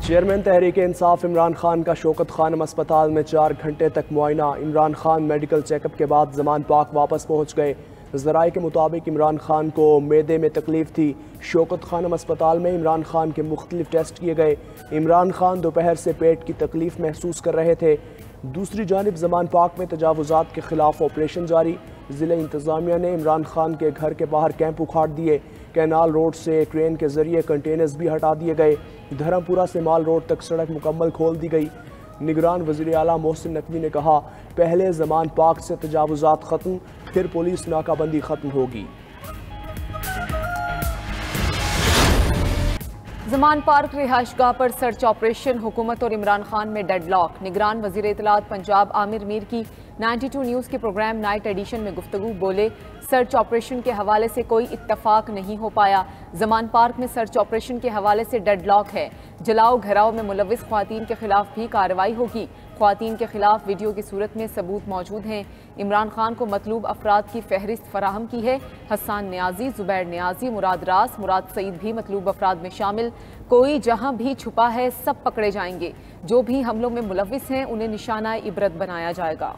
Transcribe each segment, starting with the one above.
Chairman Tehreek Insaf Imran Khan का शौकत खानम अस्पताल में 4 घंटे तक मुआयना। इमरान खान मेडिकल चेकअप के बाद जमान पाक वापस पहुँच गए। ज़राए के मुताबिक इमरान खान को मैदे में तकलीफ थी। शौकत खानम अस्पताल में इमरान खान के मुख्तलिफ टेस्ट किए गए। इमरान खान दोपहर से पेट की तकलीफ महसूस कर रहे थे। दूसरी जानिब जमान पाक में तजावुजात के खिलाफ ऑपरेशन जारी। ज़िला इंतज़ामिया ने इमरान खान के घर के बाहर कैंप उखाड़ दिए। कैनाल रोड से ट्रेन के जरिए कंटेनर्स भी हटा दिए गए। धर्मपुरा से माल रोड तक सड़क मुकम्मल खोल दी गई। निगरान वज़ीर आला मोहसिन नकवी ने कहा, पहले जमान पाक से तजावुजात ख़त्म, फिर पुलिस नाकाबंदी ख़त्म होगी। जमान पार्क रिहाइशगाह पर सर्च ऑपरेशन, हुकूमत और इमरान खान में डेडलॉक। निगरान वज़ीर इत्तलात पंजाब आमिर मीर की 92 न्यूज़ के प्रोग्राम नाइट एडिशन में गुफ्तगू। बोले, सर्च ऑपरेशन के हवाले से कोई इत्तफाक नहीं हो पाया। जमान पार्क में सर्च ऑपरेशन के हवाले से डेडलॉक है। जलाओ घराव में मुलविस ख्वातीन के खिलाफ भी कार्रवाई होगी। ख्वातीन के खिलाफ वीडियो की सूरत में सबूत मौजूद हैं। इमरान खान को मतलूब अफराद की फहरिस्त फराहम की है। हसन न्याजी, जुबैर न्याजी, मुराद रास, मुराद सईद भी मतलूब अफराद में शामिल। कोई जहां भी छुपा है सब पकड़े जाएंगे। जो भी हमलों में मुलविस हैं उन्हें निशाना इबरत बनाया जाएगा।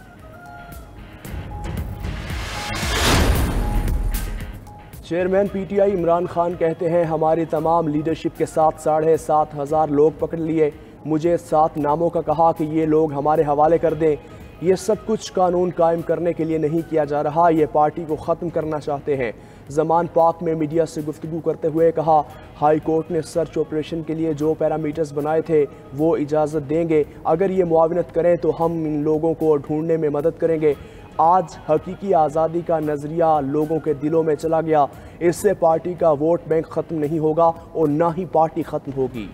चेयरमैन पीटीआई इमरान खान कहते हैं, हमारी तमाम लीडरशिप के साथ 7,500 लोग पकड़ लिए। मुझे 7 नामों का कहा कि ये लोग हमारे हवाले कर दें। ये सब कुछ कानून कायम करने के लिए नहीं किया जा रहा, ये पार्टी को ख़त्म करना चाहते हैं। जमान पाक में मीडिया से गुफ्तगू करते हुए कहा, हाई कोर्ट ने सर्च ऑपरेशन के लिए जो पैरामीटर्स बनाए थे वो इजाज़त देंगे। अगर ये मुआविनत करें तो हम इन लोगों को ढूंढने में मदद करेंगे। आज हकीकी आज़ादी का नज़रिया लोगों के दिलों में चला गया। इससे पार्टी का वोट बैंक ख़त्म नहीं होगा और ना ही पार्टी ख़त्म होगी।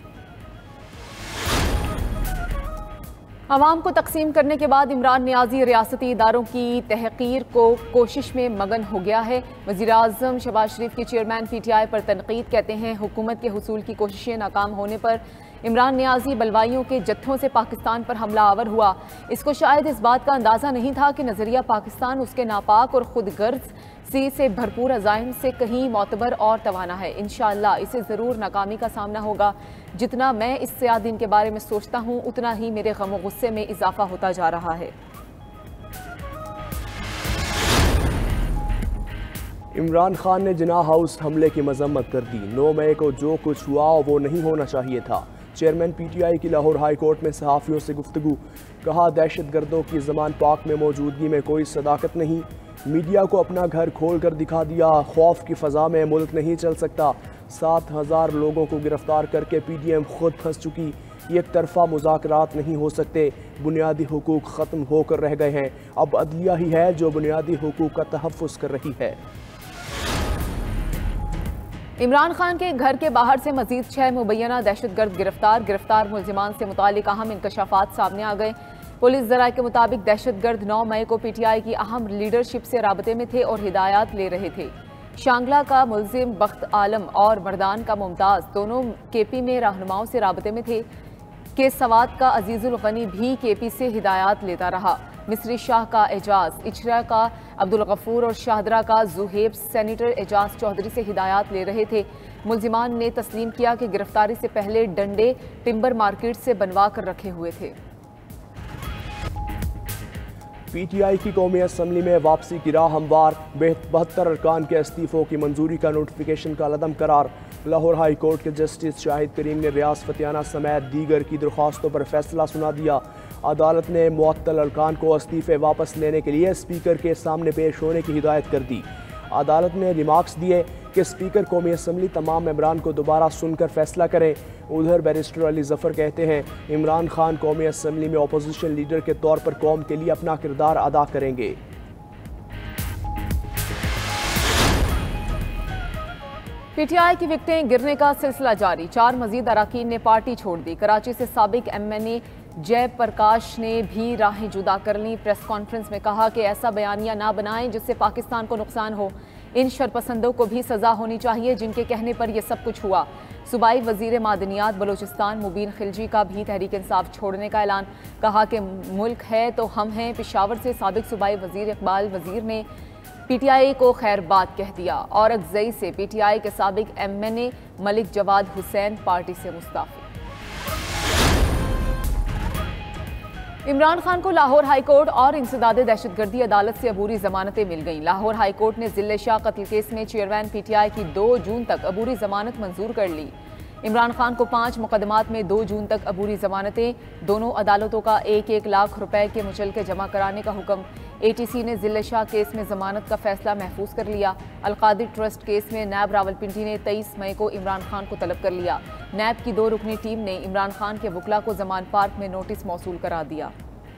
अवाम को तकसीम करने के बाद इमरान न्याजी रियासती इदारों की तहकीर को कोशिश में मगन हो गया है। वज़ीर आज़म शहबाज शरीफ के चेयरमैन पीटीआई पर तनकीद। कहते हैं, हुकूमत के हुसूल की कोशिशें नाकाम होने पर इमरान न्याजी बलवाइयों के जत्थों से पाकिस्तान पर हमला आवर हुआ। इसको शायद इस बात का अंदाज़ा नहीं था कि नज़रिया पाकिस्तान उसके नापाक और खुद गर्ज से भरपूर अज़ाइम से कहीं मोतबर और तवाना है। इंशाअल्लाह इसे ज़रूर नाकामी का सामना होगा। जितना मैं इस सियादीन के बारे में सोचता हूँ उतना ही मेरे गम और गुस्से में इजाफा होता जा रहा है। इमरान खान ने जिन्ना हाउस हमले की मजम्मत कर दी। 9 मई को जो कुछ हुआ वो नहीं होना चाहिए था। चेयरमैन पीटीआई की लाहौर हाई कोर्ट में सहाफ़ियों से गुफ्तगू। कहा, दहशतगर्दों की जमान पाक में मौजूदगी में कोई सदाकत नहीं। मीडिया को अपना घर खोल कर दिखा दिया। खौफ की फ़ज़ा में मुल्क नहीं चल सकता। 7,000 लोगों को गिरफ्तार करके पीडीएम खुद फंस चुकी। एक तरफा मुज़ाकरात नहीं हो सकते। बुनियादी हुकूक ख़त्म होकर रह गए हैं। अब अदलिया ही है जो बुनियादी हुकूक का तहफ़्फ़ुज़ कर रही है। इमरान खान के घर के बाहर से मजीद 6 मुबैना दहशतगर्द गिरफ्तार मुलजिमान से मुतालिक अहम इंकशाफात सामने आ गए। पुलिस ज़राए के मुताबिक दहशतगर्द 9 मई को पीटीआई की अहम लीडरशिप से राबते में थे और हिदायत ले रहे थे। शांगला का मुलजिम बख्त आलम और मर्दान का मुमताज़ दोनों केपी में रहनुमाओं से राबते में थे। के सवात का अजीजुल गनी भी केपी से हिदायत लेता रहा। मिस्री शाह का एजाज, इचरा का अब्दुल गफूर और शाहदरा का जुहेब सेनेटर एजाज चौधरी से हिदायत ले रहे थे। मुलजिमान ने तस्लीम किया कि गिरफ्तारी से पहले डंडे टिम्बर मार्केट से बनवा कर रखे हुए थे। पीटीआई की कौमी असम्बली में वापसी की राह हमवार। 72 अरकान के इस्तीफ़ों की मंजूरी का नोटिफिकेशन का लदम करार। लाहौर हाई कोर्ट के जस्टिस शाहिद करीम ने रियाज फतियाना समेत दीगर की दरख्वास्तों पर फैसला सुना दिया। अदालत ने मुअत्तल अरकान को इस्तीफ़े वापस लेने के लिए स्पीकर के सामने पेश होने की हिदायत कर दी। अदालत ने रिमार्क्स दिए कि स्पीकर कौमी असम्बली तमाम मेंबरान को दोबारा सुनकर फैसला करें। उधर बैरिस्टर अली जफर कहते हैं, इमरान खान कौमी असम्बली में अपोजिशन लीडर के तौर पर कौम के लिए अपना किरदार अदा करेंगे। पीटीआई की विकटें गिरने का सिलसिला जारी। 4 मजीद अराकीन ने पार्टी छोड़ दी। कराची से साबिक एमएनए जय प्रकाश ने भी राहें जुदा कर ली। प्रेस कॉन्फ्रेंस में कहा कि ऐसा बयानिया ना बनाएं जिससे पाकिस्तान को नुकसान हो। इन शरपसंदों को भी सजा होनी चाहिए जिनके कहने पर यह सब कुछ हुआ। सूबाई वजीर मादनियात बलोचिस्तान मुबीन खिलजी का भी तहरीक इंसाफ छोड़ने का ऐलान। कहा कि मुल्क है तो हम हैं। पेशावर से साबिक सूबाई वजीर इकबाल वजीर ने पीटीआई को खैर बात कह दिया। और अगजई से पीटीआई के साबिक एमएनए मलिक जवाद हुसैन पार्टी से मुस्ताफी। इमरान खान को लाहौर हाईकोर्ट और इंसदाद दहशतगर्दी अदालत से अबूरी जमानतें मिल गईं। लाहौर हाईकोर्ट ने जिले शाह कत्ल केस में चेयरमैन पीटीआई की 2 जून तक अबूरी जमानत मंजूर कर ली। इमरान खान को 5 मुकदमात में 2 जून तक अबूरी जमानतें, दोनों अदालतों का 1-1 लाख रुपए के मुचलके जमा कराने का हुक्म। एटीसी ने जिले शाह केस में जमानत का फैसला महफूज कर लिया। अलकादिर ट्रस्ट केस में नैब रावलपिंडी ने 23 मई को इमरान खान को तलब कर लिया। नैब की 2 रुकनी टीम ने इमरान खान के वकला को जमान पार्क में नोटिस मौसूल करा दिया।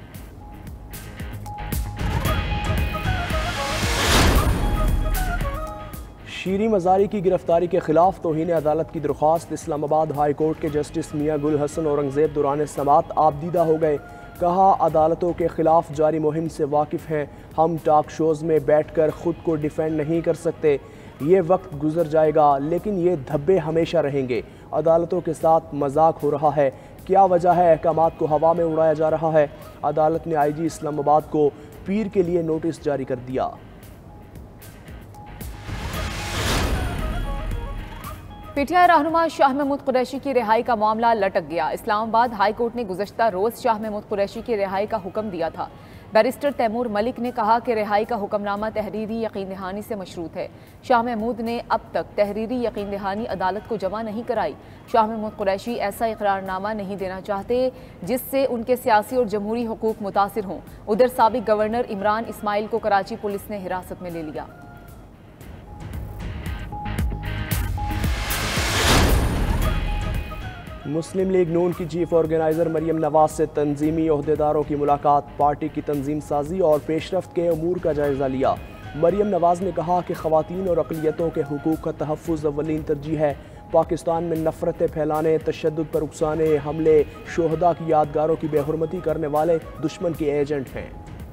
शीरी मजारी की गिरफ्तारी के खिलाफ तौहीन अदालत की दरख्वास्त। इस्लामाबाद हाई कोर्ट के जस्टिस मियां गुल हसन औरंगजेब दौरान समाअत आबदीदा हो गए। कहा, अदालतों के खिलाफ जारी मुहिम से वाकिफ हैं। हम टॉक शोज़ में बैठकर खुद को डिफेंड नहीं कर सकते। ये वक्त गुजर जाएगा लेकिन ये धब्बे हमेशा रहेंगे। अदालतों के साथ मजाक हो रहा है। क्या वजह है अहकामात को हवा में उड़ाया जा रहा है। अदालत ने IG इस्लामाबाद को पीर के लिए नोटिस जारी कर दिया। पीटीआई रहनुमा शाह महमूद कुरैशी की रिहाई का मामला लटक गया। इस्लामाबाद हाई कोर्ट ने गुज़श्ता रोज़ शाह महमूद कुरैशी की रिहाई का हुक्म दिया था। बैरिस्टर तैमूर मलिक ने कहा कि रिहाई का हुक्मनामा तहरीरी यकीन दहानी से मशरूत है। शाह महमूद ने अब तक तहरीरी यकीन दहानी अदालत को जमा नहीं कराई। शाह महमूद कुरैशी ऐसा इकरारनामा नहीं देना चाहते जिससे उनके सियासी और जमहूरी हुकूक मुतासिर हों। उधर साबिक गवर्नर इमरान इस्माइल को कराची पुलिस ने हिरासत में ले लिया। मुस्लिम लीग नून की चीफ ऑर्गेनाइजर मरियम नवाज से तंजीमी ओहदेदारों की मुलाकात। पार्टी की तंजीम साजी और पेशरफ्त के अमूर का जायजा लिया। मरियम नवाज ने कहा कि ख़वातीन और अक़लियतों के हुकूक का तहफ़्फ़ुज़ अव्वलीन तरजीह है। पाकिस्तान में नफ़रतें फैलाने, तशद्दुद पर उकसाने, हमले, शोहदा की यादगारों की बेहुरमती करने वाले दुश्मन के एजेंट हैं।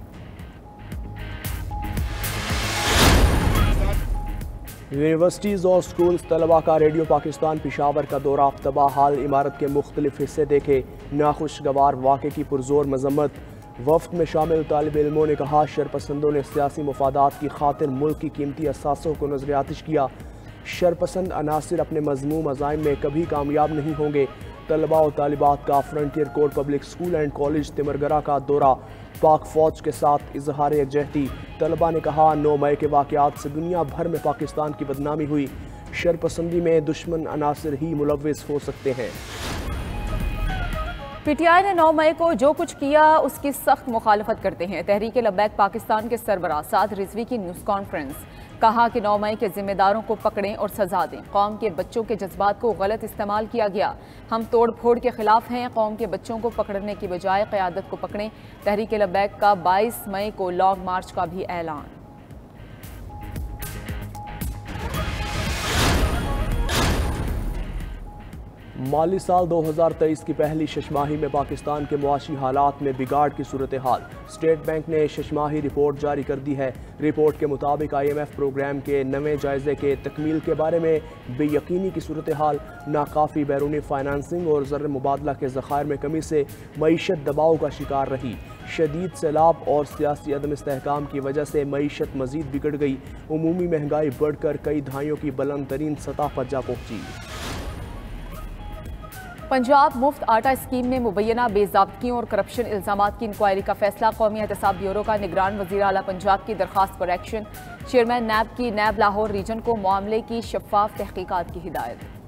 यूनिवर्सिटीज़ और स्कूल्स तलबा का रेडियो पाकिस्तान पेशावर का दौरा। तबाह हाल इमारत के मुख्तलिफ हिस्से देखे। नाखुशगवार वाक़े की पुरजोर मजम्मत। वफ्द में शामिल तालिब इल्मों ने कहा, शरपसंदों ने सियासी मुफादात की खातिर मुल्क की कीमती असासों को नजर आतिश किया। शरपसंद अनासिर अपने मजमूम अज़ाइम में कभी कामयाब नहीं होंगे। तलबा और तालिबात का frontier corps public school and college Timergara का दौरा। पाक फौज के साथ इजहार यकजहती। तलबा ने कहा, 9 मई के वाक़यात से दुनिया भर में पाकिस्तान की बदनामी हुई। शरपसंदी में दुश्मन अनासिर ही मुलव्विस हो सकते हैं। पीटीआई ने 9 मई को जो कुछ किया उसकी सख्त मुखालफत करते हैं। तहरीक-ए-लब्बैक पाकिस्तान के सरबराह साद रिजवी की न्यूज़ कॉन्फ्रेंस। कहा कि 9 मई के जिम्मेदारों को पकड़ें और सजा दें। कौम के बच्चों के जज्बात को गलत इस्तेमाल किया गया। हम तोड़ फोड़ के खिलाफ हैं। कौम के बच्चों को पकड़ने की बजाय क़यादत को पकड़ें। तहरीक-ए-लब्बैक का 22 मई को लॉन्ग मार्च का भी ऐलान। माली साल 2023 की पहली शशमाही में पाकिस्तान के मुआशी हालात में बिगाड़ की सूरत हाल। स्टेट बैंक ने शशमाही रिपोर्ट जारी कर दी है। रिपोर्ट के मुताबिक IMF प्रोग्राम के नवे जायजे के तकमील के बारे में बेयकीनी की सूरत हाल, नाकाफ़ी बैरूनी फाइनेंसिंग और ज़र मुबादला के ज़खायर में कमी से मईशत दबाव का शिकार रही। शदीद सैलाब और सियासी अदम इस्तेहकाम की वजह से मईशत मज़ीद बिगड़ गई। उमूमी महंगाई बढ़कर कई दहाइयों की बुलंद तरीन सतह पर जा पहुँची। पंजाब मुफ्त आटा स्कीम में मुबैना बेज़ाब्तगियों और करप्शन इल्ज़ामात की इंक्वायरी का फैसला। कौमी एहतसाब ब्यूरो का निगरान वज़ीर आला पंजाब की दरख्वास्त पर एक्शन। चेयरमैन नैब की नैब लाहौर रीजन को मामले की शफाफ तहकीकात की हिदायत।